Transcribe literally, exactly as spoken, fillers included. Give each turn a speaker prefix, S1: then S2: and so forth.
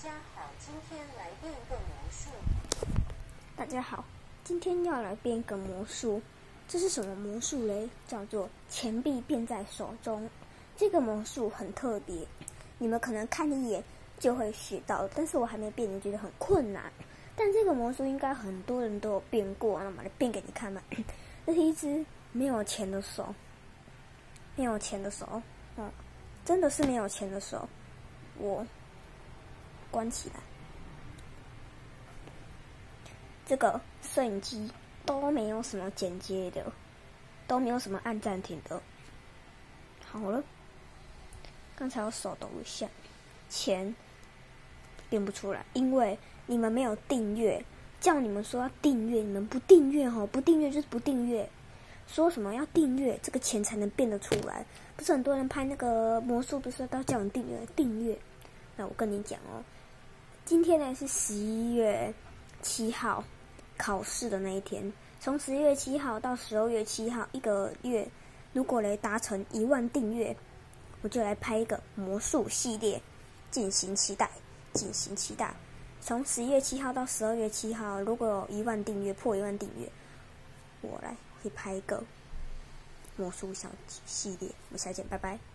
S1: 家好，今天来变个魔术。
S2: 大家好，今天要来变个魔术。这是什么魔术嘞？叫做钱币变在手中。这个魔术很特别，你们可能看一眼就会学到，但是我还没变，你觉得很困难。但这个魔术应该很多人都有变过，那么来变给你看吧。这是一只没有钱的手，没有钱的手，嗯，真的是没有钱的手。我关起来，这个摄影机都没有什么剪接的，都没有什么按暂停的。好了，刚才我手抖一下，钱变不出来，因为你们没有订阅。叫你们说要订阅，你们不订阅吼，不订阅就是不订阅。说什么要订阅，这个钱才能变得出来。不是很多人拍那个魔术，不是都叫你订阅订阅？那我跟你讲哦，今天呢是十一月七号，考试的那一天。从十一月七号到十二月七号，一个月，如果来达成一万订阅，我就来拍一个魔术系列，敬请期待，敬请期待。从十一月七号到十二月七号，如果有一万订阅，破一万订阅，我来会拍一个魔术小系列。我们下次见，拜拜。